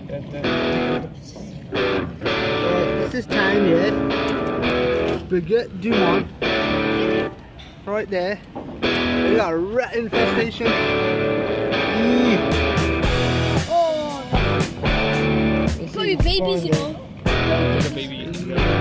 This is town here. Bugette Dumont. Right there. We got a rat infestation. Oh! It's probably babies, you know. Look at the baby.